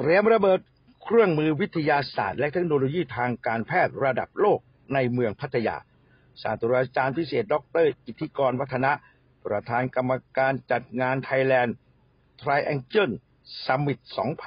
รียมระเบิดเครื่องมือวิทยาศาสตร์และเทคโนโลยีทางการแพทย์ระดับโลกในเมืองพัทยาศาสตราจารย์พิเศษดร.อิทธิกรวัฒนะประธานกรรมการจัดงาน Thailand Triangle Summit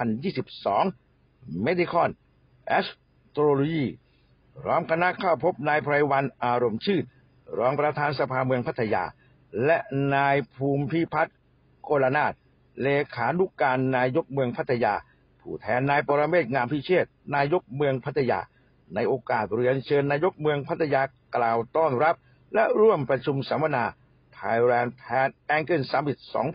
2022 Medical Astrology พร้อมคณะเข้าพบนายไพรวรรณอารมณ์ชื่นรองประธานสภาเมืองพัทยาและนายภูมิพิพัฒน์โกลนาถเลขานุการนายกเมืองพัทยาผู้แทนนายปรเมศ งามพิเชษฐ์นายกเมืองพัทยาในโอกาสเรียนเชิญนายกเมืองพัทยากล่าวต้อนรับและร่วมประชุมสัมมนา Thailand Triangle Summit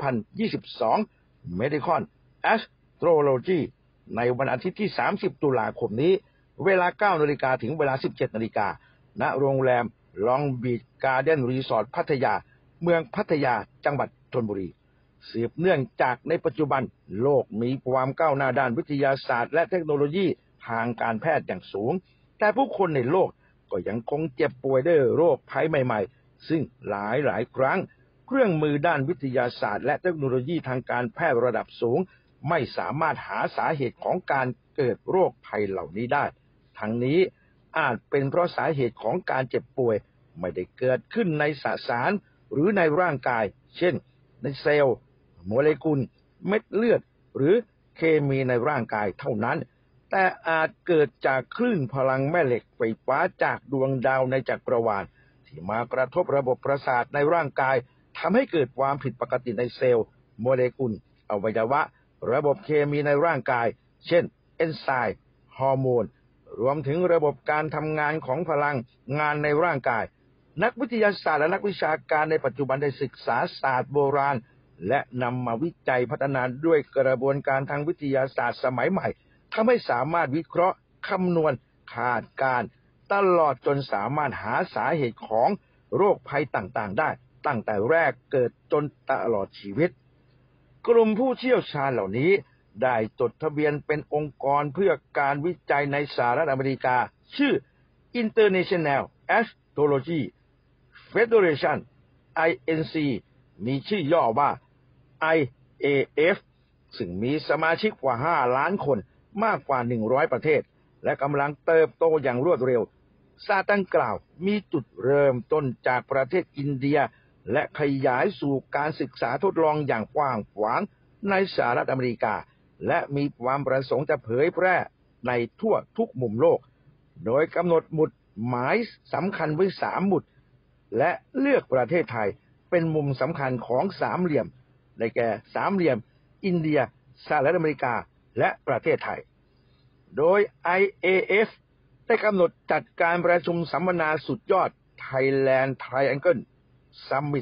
2022 Medical Astrology ในวันอาทิตย์ที่ 30 ตุลาคมนี้เวลา 9 นาฬิกาถึงเวลา 17 นาฬิกาณโรงแรม Long Beach Garden Resort พัทยาเมืองพัทยาจังหวัดชลบุรีสืบเนื่องจากในปัจจุบันโลกมีความก้าวหน้าด้านวิทยาศาสตร์และเทคโนโลยีทางการแพทย์อย่างสูงแต่ผู้คนในโลกก็ยังคงเจ็บป่วยด้วยโรคภัยใหม่ๆซึ่งหลายครั้งเครื่องมือด้านวิทยาศาสตร์และเทคโนโลยีทางการแพทย์ระดับสูงไม่สามารถหาสาเหตุของการเกิดโรคภัยเหล่านี้ได้ทั้งนี้อาจเป็นเพราะสาเหตุของการเจ็บป่วยไม่ได้เกิดขึ้นในสสารหรือในร่างกายเช่นในเซลล์โมเลกุลเม็ดเลือดหรือเคมีในร่างกายเท่านั้นแต่อาจเกิดจากคลื่นพลังแม่เหล็กไฟฟ้าจากดวงดาวในจักรวาลที่มากระทบระบบประสาทในร่างกายทำให้เกิดความผิดปกติในเซลล์โมเลกุลอวัยวะระบบเคมีในร่างกายเช่นเอนไซม์ฮอร์โมนรวมถึงระบบการทำงานของพลังงานในร่างกายนักวิทยาศาสตร์และนักวิชาการในปัจจุบันได้ศึกษาศาสตร์โบราณและนำมาวิจัยพัฒนาด้วยกระบวนการทางวิทยาศาสตร์สมัยใหม่ทำให้สามารถวิเคราะห์คำนวณคาดการณ์ตลอดจนสามารถหาสาเหตุของโรคภัยต่างๆได้ตั้งแต่แรกเกิดจนตลอดชีวิตกลุ่มผู้เชี่ยวชาญเหล่านี้ได้จดทะเบียนเป็นองค์กรเพื่อการวิจัยในสหรัฐอเมริกาชื่อ International Astrology Federation INC มีชื่อย่อว่า IAF ซึ่งมีสมาชิกกว่า 5 ล้านคนมากกว่า 100 ประเทศและกำลังเติบโตอย่างรวดเร็วศาสตร์ดังกล่าวมีจุดเริ่มต้นจากประเทศอินเดียและขยายสู่การศึกษาทดลองอย่างกว้างขวางในสหรัฐอเมริกาและมีความประสงค์จะเผยแพร่ในทั่วทุกมุมโลกโดยกำหนดหมุดหมายสำคัญไว้ 3 หมุดและเลือกประเทศไทยเป็นมุมสำคัญของสามเหลี่ยมได้แก่สามเหลี่ยมอินเดียสหรัฐอเมริกาและประเทศไทยโดย IAF ได้กำหนดจัดการประชุมสัมมนาสุดยอด Thailand Triangle Summit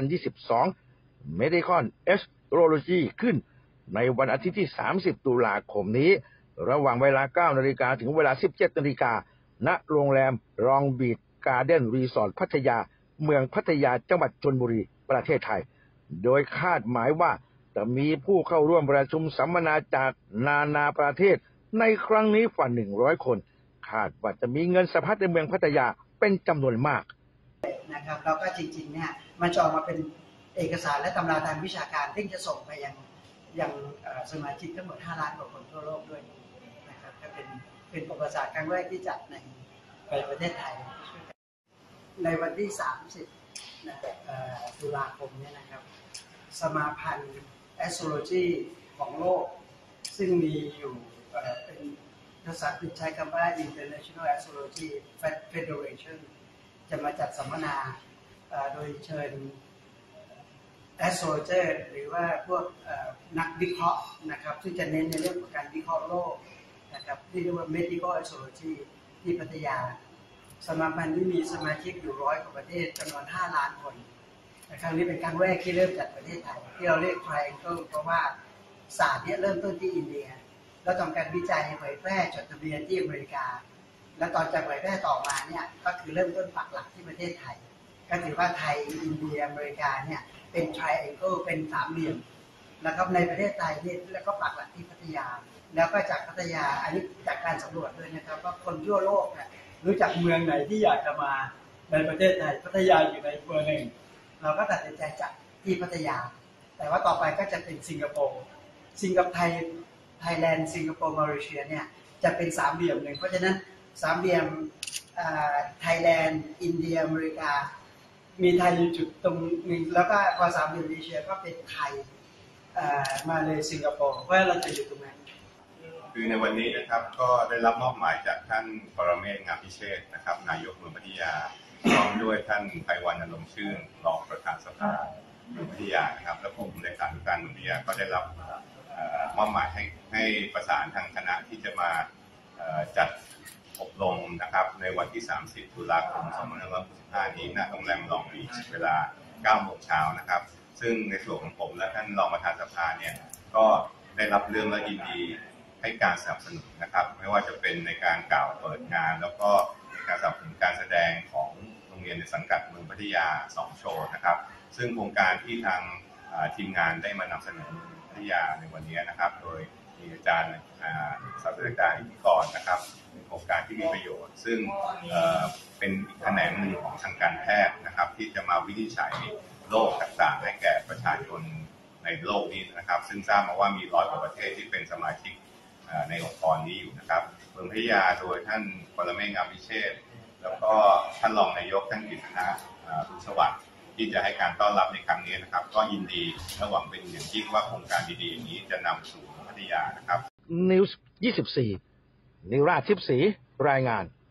2022 Medical Astrology ขึ้นในวันอาทิตย์ที่ 30 ตุลาคมนี้ระหว่างเวลา 9 นาฬิกาถึงเวลา 17 นาฬิกาณโรงแรม Long Beach Garden Resort พัทยาเมืองพัทยาจังหวัดชลบุรีประเทศไทยโดยคาดหมายว่าจะมีผู้เข้าร่วมประชุมสัมมนาจากนานาประเทศในครั้งนี้กว่า 100 คนคาดว่าจะมีเงินสะพัดในเมืองพัทยาเป็นจำนวนมากนะครับแล้วก็จริงๆเนี่ยมันจะออกมาเป็นเอกสารและตำราทางวิชาการที่จะส่งไปยังสมาชิกทั้งหมด 5 ล้านกว่าคนทั่วโลกด้วยนะครับก็เป็นประวัติศาสตร์ครั้งแรกที่จัดในประเทศไทยในวันที่ 30 ตุลาคมนี้นะครับสมาพันธ์ Astrology ของโลกซึ่งมีอยู่เป็นภาษาอังกฤษใช้คำว่า International Astrology Federation จะมาจัดสัมมนาโดยเชิญ Astrologer หรือว่าพวกนักวิเคราะห์นะครับที่จะเน้นในเรื่องของการวิเคราะห์โลกนะครับที่เรียกว่า Medical Astrology ที่พัทยาสมาพันธ์ที่มีสมาชิกอยู่100 กว่าประเทศจำนวน 5 ล้านคนครั้งนี้เป็นครั้งแรกที่เริ่มจัดประเทศไทยที่เราเรียก Triangle เพราะว่าศาสตร์นี้เริ่มต้นที่อินเดียแล้วทำการวิจัยเผยแพร่จดทะเบียนที่อเมริกาแล้วตอนจะเผยแพร่ต่อมาเนี่ยก็คือเริ่มต้นปักหลักที่ประเทศไทยก็ถือว่าไทยอินเดียอเมริกาเนี่ยเป็น Triangle เป็นสามเหลี่ยมนะครับในประเทศไทยนี่แล้วก็ปักหลักที่พัทยาแล้วก็จากพัทยาอันนี้จากการสำรวจด้วยนะครับว่าคนทั่วโลกเนี่ยรู้จักเมืองไหนที่อยากจะมาในประเทศไทยพัทยาอยู่ในเบอร์หนึ่งเราก็ตัดสินใจจัดที่พัทยาแต่ว่าต่อไปก็จะเป็นสิงคโปร์ไทไทยแลนด์สิงคโปร์มาเลเซียเนี่ยจะเป็นสามเหลี่ยมหนึ่งเพราะฉะนั้นสามเหลี่ยมไทยแลนด์อินเดียอเมริกามีไทยอยู่จุดตรงหนึ่งแล้วก็พอสามเหลี่ยมเอเชียก็เป็นไทยมาเลยสิงคโปร์เพราะเราจะอยู่ตรงนั้นคือในวันนี้นะครับก็ได้รับมอบหมายจากท่านปรเมศ งามพิเชษฐ์นะครับนายกเมืองพัทยาพร้อมด้วยท่านไพวัน อารมณ์ชื่นรองประธานสภาเมืองพัทยานะครับและผมในการการเมืองพัทยาก็ได้รับมอบหมายให้ประสานทางคณะที่จะมาจัดอบรมนะครับในวันที่ 30 ตุลาคม 2565 นี้ณโรงแรมลองบีชเวลา 9 โมงเช้านะครับซึ่งในส่วนของผมและท่านรองประธานสภาเนี่ยก็ได้รับเรื่องและยินดีให้การสนับสนุนนะครับไม่ว่าจะเป็นในการกล่าวเปิดงานแล้วก็ในการสนับสนุนการแสดงของโรงเรียนในสังกัดเมืองพัทยา2โชว์นะครับซึ่งโครงการที่ทางทีมงานได้มานำเสนอพัทยาในวันนี้นะครับโดยมีอาจารย์ศาสตราจารย์อิทธิกรนะครับเป็นโครงการที่มีประโยชน์ซึ่งเป็นอีกแขนงหนึ่งของทางการแพทย์นะครับที่จะมาวินิจฉัยโรคต่างๆให้แก่ประชาชนในโลกนี้นะครับซึ่งทราบมาว่ามี100 กว่าประเทศที่เป็นสมาชิกในองค์กรนี้อยู่นะครับเมืองพัทยาโดยท่านปรเมศ งามพิเชษฐ์แล้วก็ท่านรองนายกท่านกฤษณะ บุญสวัสดิ์ที่จะให้การต้อนรับในครั้งนี้นะครับก็ยินดีและหวังเป็นอย่างยิ่งว่าโครงการดีๆนี้จะนำสู่พัทยานะครับ News 24 นิราชทิพย์ศรีรายงาน